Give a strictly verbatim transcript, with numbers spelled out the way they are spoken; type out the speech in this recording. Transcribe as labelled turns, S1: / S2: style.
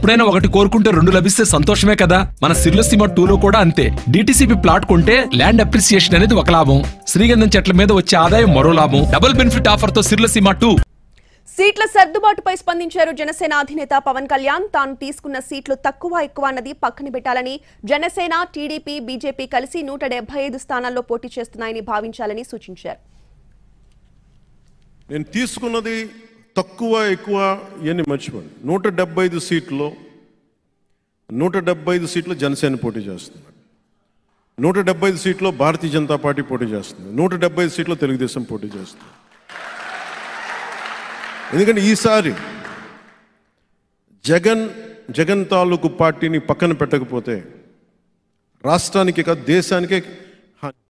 S1: ఎప్పుడైనా ఒకటి కోరుకుంటే రెండు లభిస్తే సంతోషమే కదా. మన సిర్లసీమ టూలో కూడా అంతే. డిటిసిపి ప్లాట్ కొంటే ల్యాండ్ అప్రిసియేషన్ అనేది ఒక లాభం, శ్రీగంధం చెట్ల మీద వచ్చే ఆదాయం మరో లాభం. డబుల్ బెనిఫిట్ ఆఫర్ తో సిర్లసీమ టూ.
S2: సీట్ల సర్దుబాటుపై స్పందించారు జనసేన అధినేత పవన్ కళ్యాణ్. తాను తీసుకున్న సీట్లు తక్కువ ఎక్కువ అన్నది పక్కన పెట్టాలని, జనసేన, టీడీపీ, బీజేపీ కలిసి నూట డెబ్బై ఐదు స్థానాల్లో పోటీ చేస్తున్నాయని భావించాలని సూచించారు.
S3: నేను తీసుకున్నది తక్కువ ఎక్కువ ఇవన్నీ మర్చిపోండి. నూట డెబ్బై ఐదు సీట్లు నూట డెబ్బై ఐదు సీట్లు జనసేన పోటీ చేస్తుంది, నూట డెబ్బై ఐదు సీట్లో భారతీయ జనతా పార్టీ పోటీ చేస్తుంది, నూట డెబ్బై ఐదు సీట్లో తెలుగుదేశం పోటీ చేస్తుంది. ఎందుకంటే ఈసారి జగన్ జగన్ తాలూకు పార్టీని పక్కన పెట్టకపోతే రాష్ట్రానికి కాదు దేశానికే